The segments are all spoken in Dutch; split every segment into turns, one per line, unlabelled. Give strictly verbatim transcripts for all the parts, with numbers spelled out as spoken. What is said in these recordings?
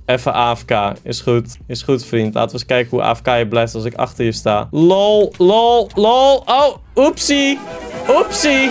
Even A F K. Is goed. Is goed, vriend. Laten we eens kijken hoe A F K je blijft als ik achter je sta. Lol, lol, lol. Oh, oepsie. Oepsie.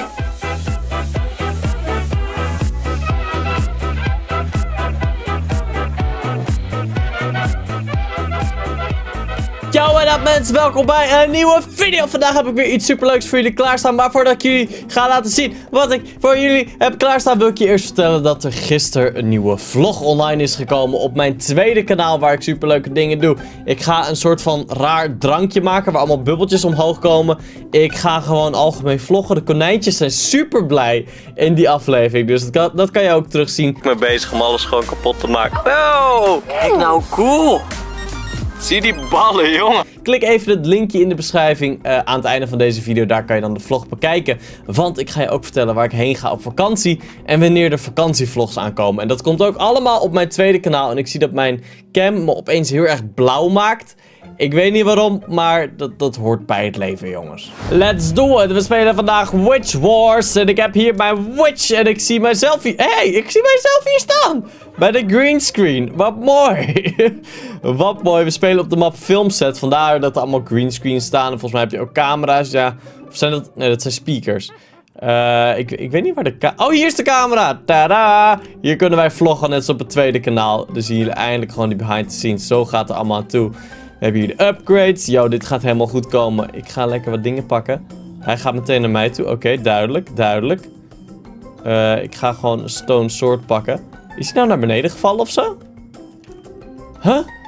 Yo, wat up mensen, welkom bij een nieuwe video. Vandaag heb ik weer iets superleuks voor jullie klaarstaan. Maar voordat ik jullie ga laten zien wat ik voor jullie heb klaarstaan, wil ik je eerst vertellen dat er gisteren een nieuwe vlog online is gekomen op mijn tweede kanaal waar ik superleuke dingen doe. Ik ga een soort van raar drankje maken waar allemaal bubbeltjes omhoog komen. Ik ga gewoon algemeen vloggen. De konijntjes zijn super blij in die aflevering, dus dat kan, dat kan je ook terugzien. Ik ben bezig om alles gewoon kapot te maken. Oh, kijk nou, cool. Zie die ballen, jongen. Klik even het linkje in de beschrijving uh, aan het einde van deze video. Daar kan je dan de vlog bekijken. Want ik ga je ook vertellen waar ik heen ga op vakantie. En wanneer de vakantievlogs aankomen. En dat komt ook allemaal op mijn tweede kanaal. En ik zie dat mijn cam me opeens heel erg blauw maakt. Ik weet niet waarom, maar dat, dat hoort bij het leven, jongens. Let's do it. We spelen vandaag Witch Wars. En ik heb hier mijn Witch. En ik zie mijzelf hier... Hé, hey, ik zie mijzelf hier staan. Bij de greenscreen. Wat mooi. Wat mooi. We spelen op de map Filmset. Vandaar dat er allemaal greenscreens staan. En volgens mij heb je ook camera's. Ja. Of zijn dat... Nee, dat zijn speakers. Uh, ik, ik weet niet waar de ka... Oh, hier is de camera. Tada! Hier kunnen wij vloggen net als op het tweede kanaal. Dan zien jullie eindelijk gewoon die behind the scenes. Zo gaat het allemaal aan toe. We hebben hier de upgrades. Yo, dit gaat helemaal goed komen. Ik ga lekker wat dingen pakken. Hij gaat meteen naar mij toe. Oké, okay, duidelijk, duidelijk. Uh, ik ga gewoon een stone sword pakken. Is hij nou naar beneden gevallen of zo? Huh? Oké,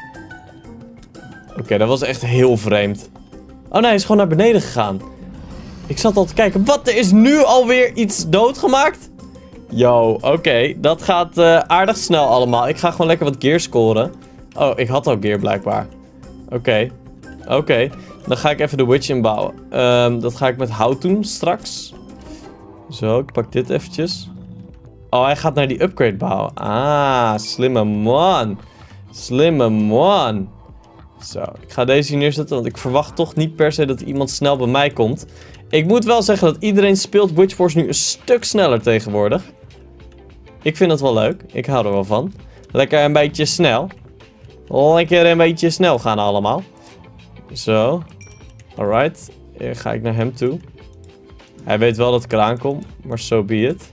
okay, dat was echt heel vreemd. Oh nee, hij is gewoon naar beneden gegaan. Ik zat al te kijken. Wat? Er is nu alweer iets doodgemaakt? Yo, oké. Okay, dat gaat uh, aardig snel allemaal. Ik ga gewoon lekker wat gear scoren. Oh, ik had al gear blijkbaar. Oké. Okay. Oké. Okay. Dan ga ik even de witch inbouwen. Um, dat ga ik met hout doen straks. Zo, ik pak dit eventjes. Oh, hij gaat naar die upgrade bouwen. Ah, slimme man. Slimme man. Zo, ik ga deze hier neerzetten, want ik verwacht toch niet per se dat iemand snel bij mij komt. Ik moet wel zeggen dat iedereen speelt Witch Wars nu een stuk sneller tegenwoordig. Ik vind dat wel leuk. Ik hou er wel van. Lekker een beetje snel. Lekker een beetje snel gaan allemaal. Zo. Alright. Hier ga ik naar hem toe. Hij weet wel dat ik eraan kom, maar so be it.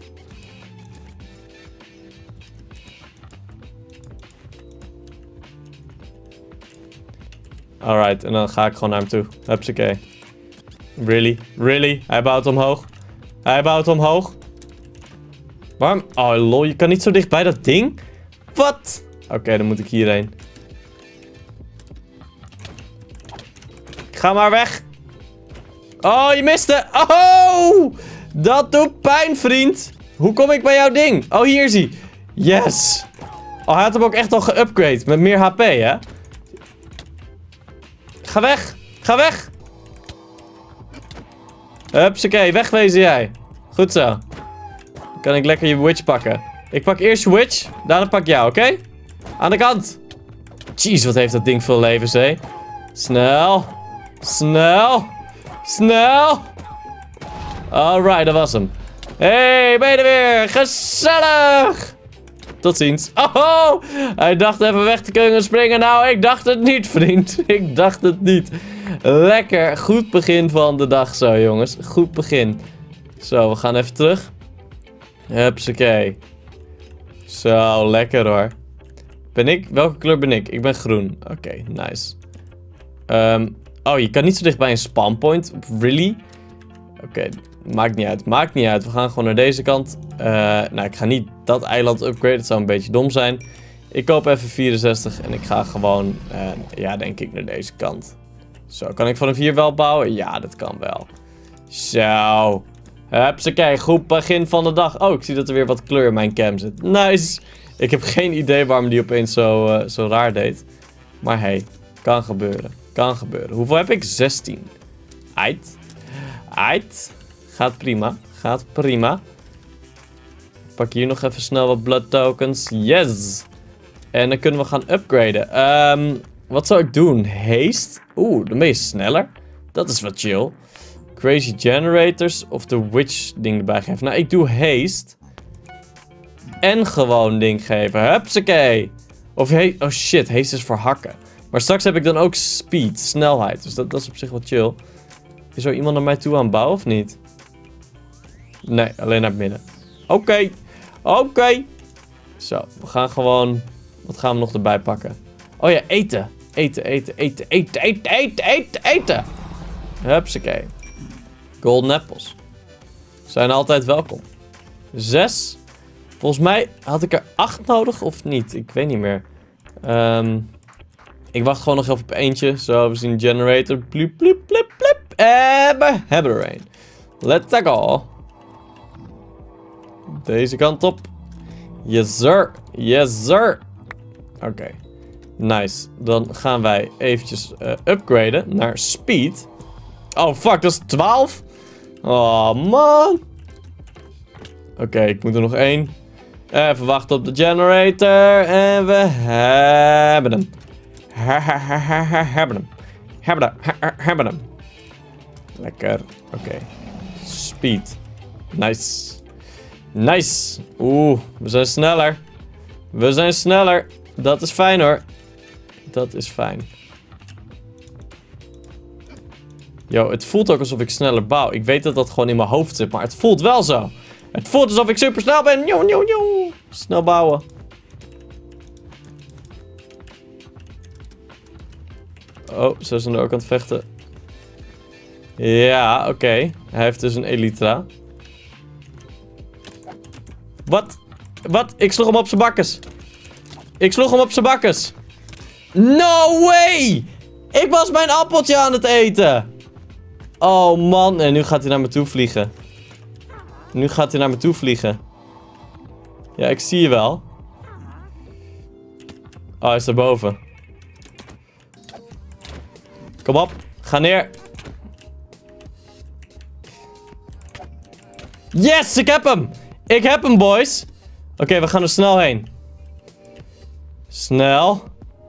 Alright, en dan ga ik gewoon naar hem toe. Hupsakee. Really? Really? Hij bouwt omhoog. Hij bouwt omhoog. Waarom? Oh lol, je kan niet zo dicht bij dat ding? Wat? Oké, okay, dan moet ik hierheen. Ga maar weg. Oh, je miste. Oh! Dat doet pijn, vriend. Hoe kom ik bij jouw ding? Oh, hier is hij. Yes. Oh, hij had hem ook echt al geupgrade. Met meer H P, hè? Ga weg. Ga weg. Hupsakee, wegwezen jij. Goed zo. Dan kan ik lekker je witch pakken. Ik pak eerst je witch. Daarna pak ik jou, oké? Okay? Aan de kant. Jeez, wat heeft dat ding veel levens, hé. Snel. Snel. Snel. Alright, dat was hem. Hey, ben je er weer? Gezellig. Tot ziens. Oh, hij dacht even weg te kunnen springen. Nou, ik dacht het niet, vriend. Ik dacht het niet. Lekker. Goed begin van de dag zo, jongens. Goed begin. Zo, we gaan even terug. Hupsakee. Zo, lekker hoor. Ben ik? Welke kleur ben ik? Ik ben groen. Oké, okay, nice. Um, oh, je kan niet zo dicht bij een spawnpoint. Really? Oké, okay, maakt niet uit. Maakt niet uit. We gaan gewoon naar deze kant. Uh, nou, ik ga niet dat eiland upgraden. Het zou een beetje dom zijn. Ik koop even vierenzestig en ik ga gewoon, uh, ja, denk ik, naar deze kant. Zo, kan ik van een vier wel bouwen? Ja, dat kan wel. Zo. Hupsakee, goed begin van de dag. Oh, ik zie dat er weer wat kleur in mijn cam zit. Nice. Ik heb geen idee waarom die opeens zo, uh, zo raar deed. Maar hey, kan gebeuren. Kan gebeuren. Hoeveel heb ik? zestien. Ait. Ait. Gaat prima. Gaat prima. Pak hier nog even snel wat blood tokens. Yes. En dan kunnen we gaan upgraden. Um, wat zou ik doen? Haste? Oeh, dan ben je sneller. Dat is wat chill. Crazy generators of de witch ding erbij geven. Nou, ik doe haste. En gewoon ding geven. Hupsakee. Of he oh shit, haste is voor hakken. Maar straks heb ik dan ook speed, snelheid. Dus dat, dat is op zich wel chill. Is er iemand naar mij toe aan het bouwen of niet? Nee, alleen naar binnen. Oké. Okay. Oké. Okay. Zo, we gaan gewoon... Wat gaan we nog erbij pakken? Oh ja, eten. Eten, eten, eten, eten, eten, eten, eten, eten. Hupsakee. Golden apples. Zijn altijd welkom. Zes. Volgens mij had ik er acht nodig of niet. Ik weet niet meer. Um, ik wacht gewoon nog even op eentje. Zo, we zien de generator. Plip, plip, plip, plip. En we hebben er een. Let's go. Deze kant op. Yes, sir. Yes, sir. Oké. Okay. Nice. Dan gaan wij eventjes uh, upgraden naar speed. Oh, fuck. Dat is twaalf. Oh, man. Oké, okay, ik moet er nog één. Even wachten op de generator. En we hebben hem. Hebben hem. Hebben hem. Hebben hem. Lekker. Oké. Okay. Speed. Nice. Nice. Oeh, we zijn sneller. We zijn sneller. Dat is fijn hoor. Dat is fijn. Yo, het voelt ook alsof ik sneller bouw. Ik weet dat dat gewoon in mijn hoofd zit, maar het voelt wel zo. Het voelt alsof ik super snel ben. Njo, njo, njo. Snel bouwen. Oh, ze zijn er ook aan het vechten. Ja, oké. Okay. Hij heeft dus een Elytra. Wat? Wat? Ik sloeg hem op zijn bakkes. Ik sloeg hem op zijn bakkes. No way! Ik was mijn appeltje aan het eten. Oh man, en nu gaat hij naar me toe vliegen. Nu gaat hij naar me toe vliegen. Ja, ik zie je wel. Oh, hij is daarboven. Kom op, ga neer. Yes, ik heb hem. Ik heb hem, boys. Oké, okay, we gaan er snel heen. Snel.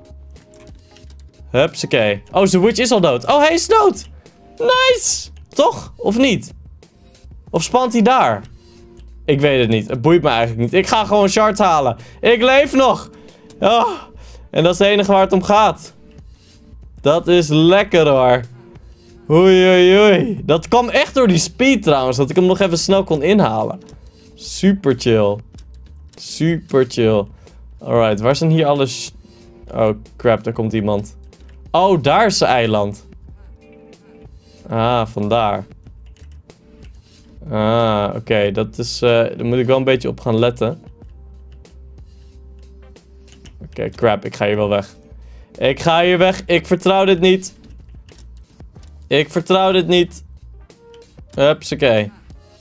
Hupsakee. Oh, zijn witch is al dood. Oh, hij is dood. Nice. Toch? Of niet? Of spant hij daar? Ik weet het niet. Het boeit me eigenlijk niet. Ik ga gewoon shards halen. Ik leef nog. Oh. En dat is het enige waar het om gaat. Dat is lekker hoor. Oei, oei, oei. Dat kwam echt door die speed trouwens. Dat ik hem nog even snel kon inhalen. Super chill. Super chill. Alright, waar zijn hier alle... Oh crap, daar komt iemand. Oh, daar is zijn eiland. Ah, vandaar. Ah, oké. Okay. Dat is... Uh, daar moet ik wel een beetje op gaan letten. Oké, okay, crap. Ik ga hier wel weg. Ik ga hier weg. Ik vertrouw dit niet. Ik vertrouw dit niet. Hupsakee.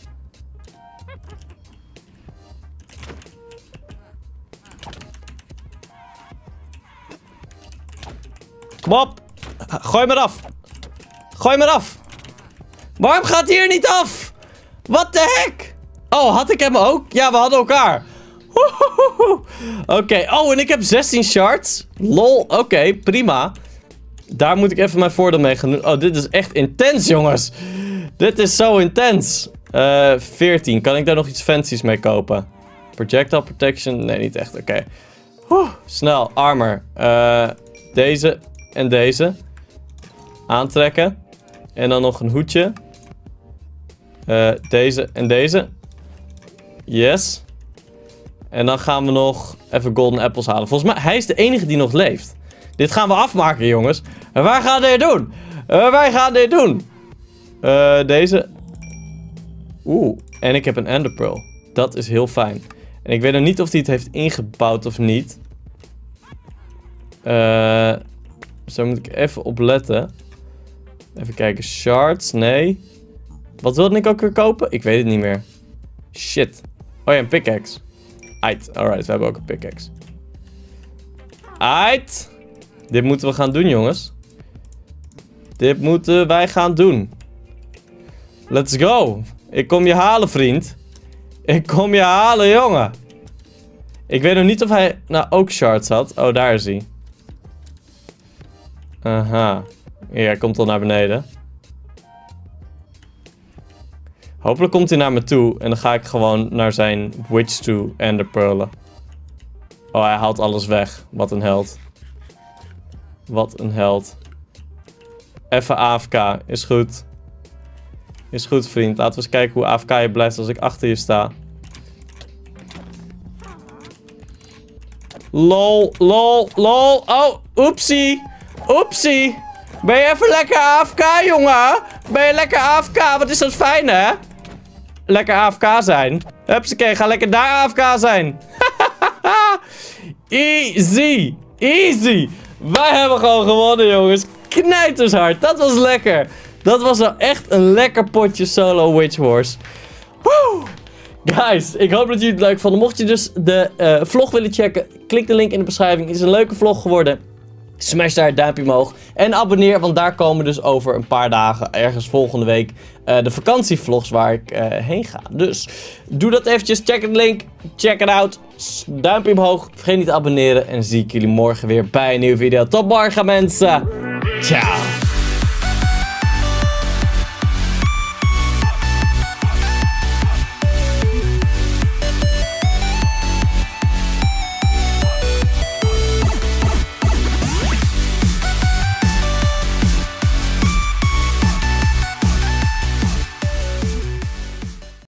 Kom op. Gooi me eraf. Gooi me eraf. Waarom gaat hij hier niet af? What the heck? Oh, had ik hem ook? Ja, we hadden elkaar. Oké. Okay. Oh, en ik heb zestien shards. Lol. Oké, okay, prima. Daar moet ik even mijn voordeel mee gaan doen. Oh, dit is echt intens, jongens. Dit is zo intens. Uh, veertien. Kan ik daar nog iets fancies mee kopen? Projectile protection? Nee, niet echt. Oké. Okay. Snel. Armor. Uh, deze en deze. Aantrekken. En dan nog een hoedje. Uh, deze en deze. Yes. En dan gaan we nog even golden apples halen. Volgens mij, hij is de enige die nog leeft. Dit gaan we afmaken, jongens. En wij gaan dit doen. Uh, wij gaan dit doen. Uh, deze. Oeh. En ik heb een ender pearl. Dat is heel fijn. En ik weet nog niet of hij het heeft ingebouwd of niet. Uh, dus daar moet ik even op letten. Even kijken. Shards. Nee. Wat wilde ik ook weer kopen? Ik weet het niet meer. Shit. Oh ja, een pickaxe. Aight. Alright, we hebben ook een pickaxe. Aight. Dit moeten we gaan doen, jongens. Dit moeten wij gaan doen. Let's go. Ik kom je halen, vriend. Ik kom je halen, jongen. Ik weet nog niet of hij nou ook shards had. Oh, daar is hij. Aha. Hier, hij komt al naar beneden. Hopelijk komt hij naar me toe. En dan ga ik gewoon naar zijn witch toe en de pearlen. Oh, hij haalt alles weg. Wat een held. Wat een held. Even A F K. Is goed. Is goed, vriend. Laten we eens kijken hoe A F K je blijft als ik achter je sta. Lol, lol, lol. Oh, oepsie. Oepsie. Ben je even lekker A F K, jongen? Ben je lekker A F K? Wat is dat fijn, hè? Lekker A F K zijn. Hupsakee, ga lekker daar A F K zijn. Easy. Easy. Wij hebben gewoon gewonnen, jongens. Knijtershard. Dat was lekker. Dat was wel echt een lekker potje solo Witch Wars. Woe! Guys, ik hoop dat jullie het leuk vonden. Mocht je dus de uh, vlog willen checken, klik de link in de beschrijving. Het is een leuke vlog geworden. Smash daar het duimpje omhoog. En abonneer, want daar komen dus over een paar dagen, ergens volgende week, uh, de vakantievlogs waar ik uh, heen ga. Dus doe dat eventjes. Check het link. Check it out. Duimpje omhoog. Vergeet niet te abonneren. En dan zie ik jullie morgen weer bij een nieuwe video. Tot morgen, mensen. Ciao.